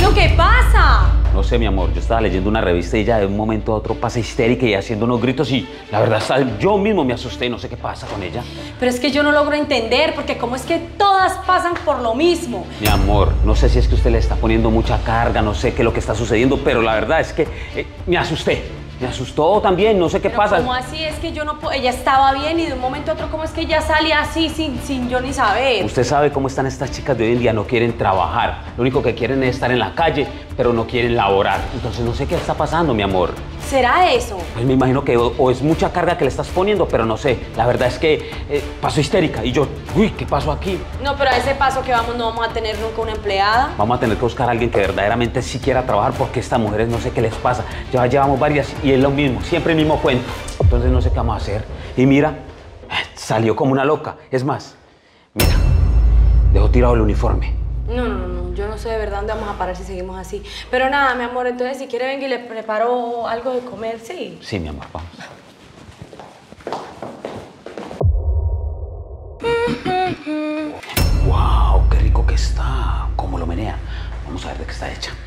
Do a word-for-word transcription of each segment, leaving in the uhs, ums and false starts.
lo que pasa? No sé, mi amor, yo estaba leyendo una revista y ella de un momento a otro pasa histérica y haciendo unos gritos y la verdad hasta yo mismo me asusté, no sé qué pasa con ella. Pero es que yo no logro entender, porque cómo es que todas pasan por lo mismo. Mi amor, no sé si es que usted le está poniendo mucha carga, no sé qué es lo que está sucediendo, pero la verdad es que eh, me asusté. Me asustó también, no sé qué Pero pasa. ¿cómo así? Es que yo no puedo... Ella estaba bien y de un momento a otro, ¿cómo es que ella sale así sin, sin yo ni saber? Usted sabe cómo están estas chicas de hoy en día, no quieren trabajar. Lo único que quieren es estar en la calle, pero no quieren laborar. Entonces no sé qué está pasando, mi amor. ¿Será eso? Pues me imagino que o, o es mucha carga que le estás poniendo, pero no sé. La verdad es que eh, pasó histérica y yo, uy, ¿qué pasó aquí? No, pero a ese paso que vamos no vamos a tener nunca una empleada. Vamos a tener que buscar a alguien que verdaderamente sí quiera trabajar porque estas mujeres no sé qué les pasa. Ya llevamos varias y es lo mismo, siempre el mismo cuento. Entonces no sé qué vamos a hacer. Y mira, salió como una loca. Es más, mira, dejó tirado el uniforme. No, no, no, yo no sé de verdad dónde vamos a parar si seguimos así. Pero nada, mi amor, entonces si quiere venga y le preparo algo de comer, ¿sí? Sí, mi amor, vamos. ¡Wow! ¡Qué rico que está! ¿Cómo lo menea? Vamos a ver de qué está hecha.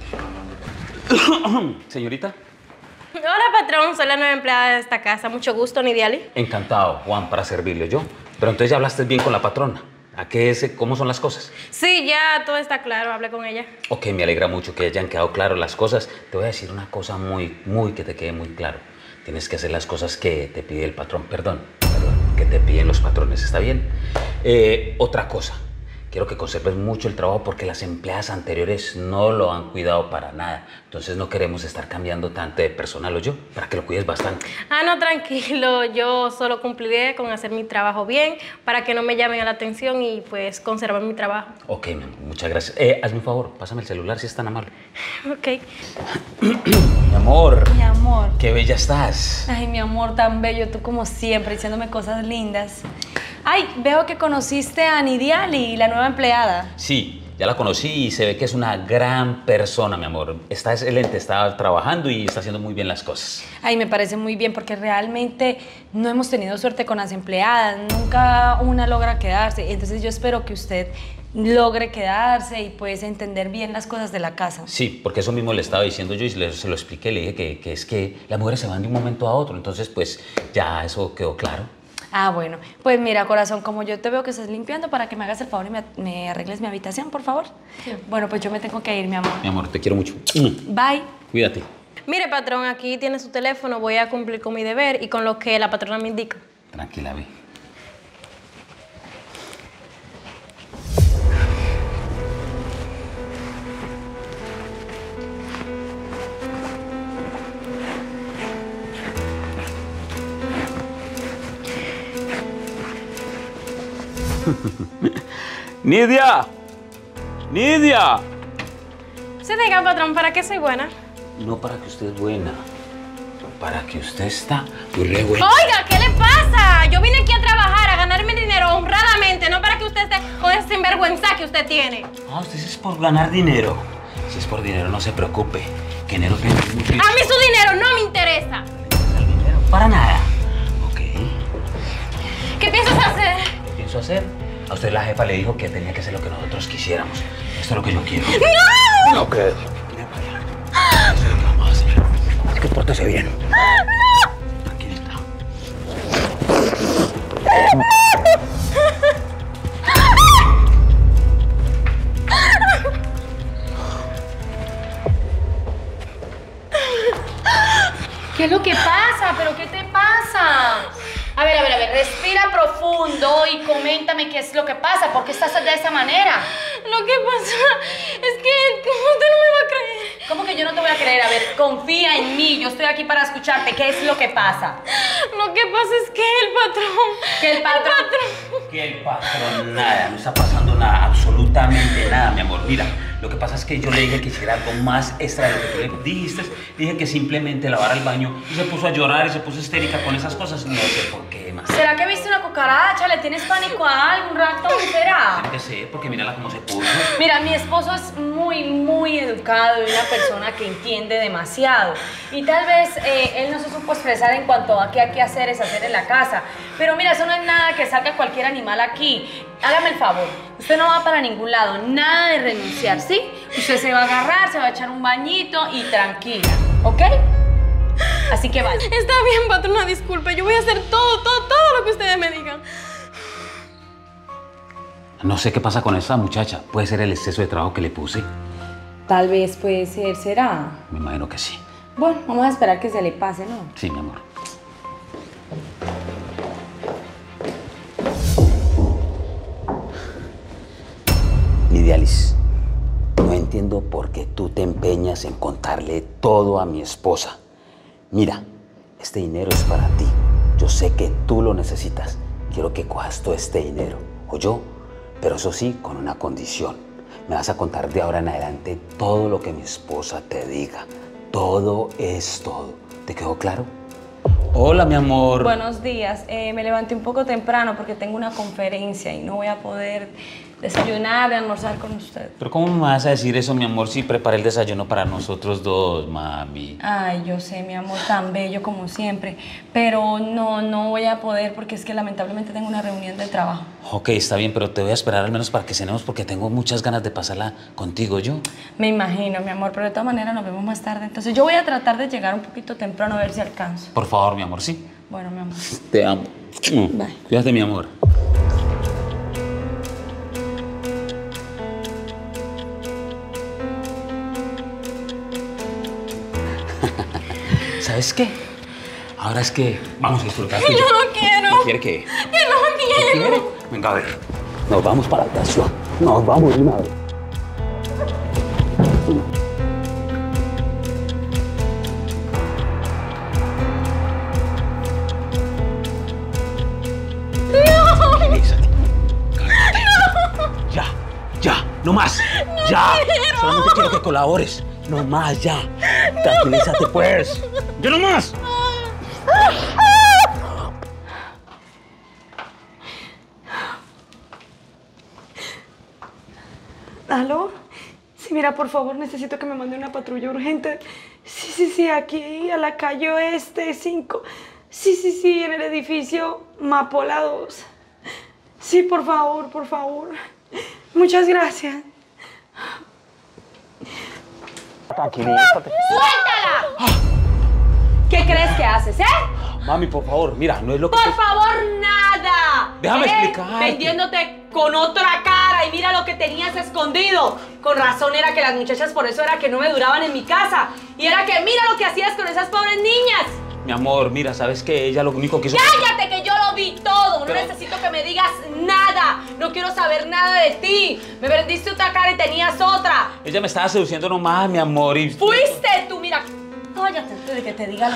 Señorita. Hola, patrón. Soy la nueva empleada de esta casa. Mucho gusto, Nidiali. Encantado, Juan, para servirle yo. Pero entonces ya hablaste bien con la patrona. ¿A qué es? ¿Cómo son las cosas? Sí, ya todo está claro. Hablé con ella. Ok, me alegra mucho que hayan quedado claras las cosas. Te voy a decir una cosa muy, muy que te quede muy claro. Tienes que hacer las cosas que te pide el patrón. Perdón, perdón, que te piden los patrones. ¿Está bien? Eh, otra cosa. Quiero que conserves mucho el trabajo porque las empleadas anteriores no lo han cuidado para nada. Entonces no queremos estar cambiando tanto de personal, ¿o yo? Para que lo cuides bastante. Ah, no, tranquilo. Yo solo cumpliré con hacer mi trabajo bien para que no me llamen a la atención y pues conservar mi trabajo. Ok, mi amor, muchas gracias. Eh, hazme un favor, pásame el celular si es tan amable. Ok. Mi amor. Mi amor. Qué bella estás. Ay, mi amor, tan bello, tú como siempre, diciéndome cosas lindas. Ay, veo que conociste a Nidiali, la nueva empleada. Sí, ya la conocí y se ve que es una gran persona, mi amor. Está excelente, está trabajando y está haciendo muy bien las cosas. Ay, me parece muy bien porque realmente no hemos tenido suerte con las empleadas. Nunca una logra quedarse. Entonces yo espero que usted logre quedarse y pues entender bien las cosas de la casa. Sí, porque eso mismo le estaba diciendo yo y le, se lo expliqué. Le dije que, que es que las mujeres se van de un momento a otro. Entonces, pues ya eso quedó claro. Ah, bueno. Pues mira, corazón, como yo te veo que estás limpiando, para que me hagas el favor y me, me arregles mi habitación, por favor. Sí. Bueno, pues yo me tengo que ir, mi amor. Mi amor, te quiero mucho. Bye. Cuídate. Mire, patrón, aquí tiene su teléfono. Voy a cumplir con mi deber y con lo que la patrona me indica. Tranquila, vi. ¡Nidia! ¡Nidia! Se diga, patrón, ¿para qué soy buena? No para que usted es buena, para que usted está muy re buena. Oiga, ¿qué le pasa? Yo vine aquí a trabajar, a ganarme dinero honradamente, no para que usted esté con ese sinvergüenza que usted tiene. Ah, usted es por ganar dinero. Si es por dinero, no se preocupe. Que dinero tiene mucho. A mí su dinero no me interesa. ¿El dinero? Para nada. Ok. ¿Qué piensas hacer? ¿Qué pienso hacer? A usted la jefa le dijo que tenía que hacer lo que nosotros quisiéramos. Esto es lo que yo quiero. ¡No! No creo. Eso es lo que vamos a hacer. Así que pórtese bien. ¡No! Tranquilita. ¿Qué es lo que pasa? ¿Pero qué te pasa? A ver, a ver, a ver, respira profundo y coméntame qué es lo que pasa. ¿Por qué estás de esa manera? Lo que pasa es que usted no me va a creer. ¿Cómo que yo no te voy a creer? A ver, confía en mí, yo estoy aquí para escucharte. ¿Qué es lo que pasa? Lo que pasa es que el patrón... ¿Que el patrón? El patrón... Que el patrón, nada, no está pasando nada, absolutamente nada, mi amor. Mira, lo que pasa es que yo le dije que hiciera algo más extra de lo que tú le dijiste. Dije que simplemente lavara el baño y se puso a llorar y se puso histérica con esas cosas. No sé por qué más. ¿Será que viste una cucaracha? ¿Le tienes pánico a algo? ¿Un ratón será? Tiene que ser, porque mírala cómo se puso. Mira, mi esposo es muy, muy educado y una persona que entiende demasiado. Y tal vez eh, él no se supo expresar en cuanto a qué hay que hacer es hacer en la casa. Pero mira, eso no es nada que salga cualquier animal aquí. Hágame el favor, usted no va para ningún lado, nada de renunciar, ¿sí? Usted se va a agarrar, se va a echar un bañito y tranquila, ¿ok? Así que vaya. Está bien, patrona, disculpe. Yo voy a hacer todo, todo, todo lo que ustedes me digan. No sé qué pasa con esa muchacha. Puede ser el exceso de trabajo que le puse. Tal vez puede ser, ¿será? Me imagino que sí. Bueno, vamos a esperar que se le pase, ¿no? Sí, mi amor. Lidialis, no entiendo por qué tú te empeñas en contarle todo a mi esposa. Mira, este dinero es para ti. Yo sé que tú lo necesitas. Quiero que cojas todo este dinero, o yo, pero eso sí, con una condición. Me vas a contar de ahora en adelante todo lo que mi esposa te diga. Todo es todo. ¿Te quedó claro? Hola, mi amor. Buenos días. Eh, me levanté un poco temprano porque tengo una conferencia y no voy a poder desayunar y almorzar con usted. Pero ¿cómo me vas a decir eso, mi amor, si preparé el desayuno para nosotros dos, mami? Ay, yo sé, mi amor, tan bello como siempre. Pero no, no voy a poder porque es que lamentablemente tengo una reunión de trabajo. Ok, está bien, pero te voy a esperar al menos para que cenemos porque tengo muchas ganas de pasarla contigo, yo. Me imagino, mi amor, pero de todas maneras nos vemos más tarde. Entonces yo voy a tratar de llegar un poquito temprano a ver si alcanzo. Por favor, mi amor, ¿sí? Bueno, mi amor. Te amo. Bye. Cuídate, mi amor. ¿Sabes qué? Ahora es que vamos a disfrutar. Yo no quiero. ¿No quiere qué? Yo no quiero. ¿Quiere? Venga, a ver. Nos vamos para la habitación. Nos vamos de una vez. No. Tranquilízate. Ya, ya, no más. No ya. quiero. Solamente quiero que colabores. No más, ya. Tranquilízate, pues. ¡Ya no más! ¿Aló? Sí, mira, por favor, necesito que me mande una patrulla urgente. Sí, sí, sí, aquí a la calle Oeste cinco. Sí, sí, sí, en el edificio Mapola dos. Sí, por favor, por favor. Muchas gracias. Tranquilízate. ¡Suéltala! ¿Qué crees que haces, eh? Mami, por favor, mira, no es lo que... Por te- favor, nada. Déjame ¿Eh? explicarte. Vendiéndote con otra cara y mira lo que tenías escondido. Con razón era que las muchachas por eso era que no me duraban en mi casa. Y era que mira lo que hacías con esas pobres niñas. Mi amor, mira, ¿sabes qué? Ella lo único que hizo... ¡Cállate que yo lo vi todo! No Pero- necesito que me digas nada. No quiero saber nada de ti. Me vendiste otra cara y tenías otra. Ella me estaba seduciendo nomás, mi amor, y... Fuiste tú, mira. Cállate antes de que te diga lo...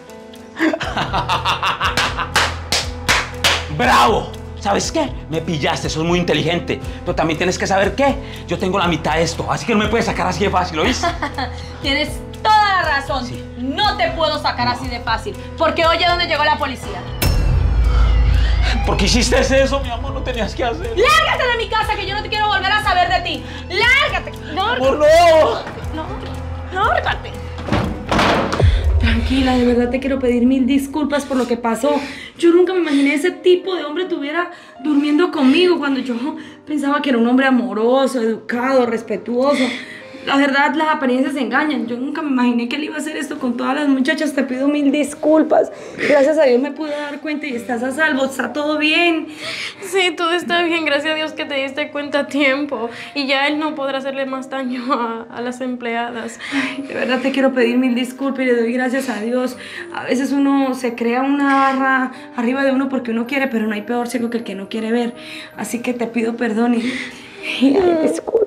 ¡Bravo! ¿Sabes qué? Me pillaste, sos muy inteligente. Pero también tienes que saber qué. Yo tengo la mitad de esto, así que no me puedes sacar así de fácil, ¿oíste? Tienes toda la razón. Sí. No te puedo sacar así de fácil. Porque oye dónde llegó la policía. ¿Por qué hiciste eso, mi amor? No tenías que hacer. ¡Lárgate de mi casa que yo no te quiero volver a saber de ti! ¡Lárgate! ¡No! ¡Amor, no! ¡No! ¡Lárgate! Tranquila, de verdad te quiero pedir mil disculpas por lo que pasó. Yo nunca me imaginé ese tipo de hombre estuviera durmiendo conmigo cuando yo pensaba que era un hombre amoroso, educado, respetuoso. La verdad, las apariencias engañan. Yo nunca me imaginé que él iba a hacer esto con todas las muchachas. Te pido mil disculpas. Gracias a Dios me pude dar cuenta y estás a salvo. Está todo bien. Sí, todo está bien. Gracias a Dios que te diste cuenta a tiempo. Y ya él no podrá hacerle más daño a, a las empleadas. Ay, de verdad te quiero pedir mil disculpas y le doy gracias a Dios. A veces uno se crea una barra arriba de uno porque uno quiere, pero no hay peor ciego que el que no quiere ver. Así que te pido perdón y, y ay, disculpa.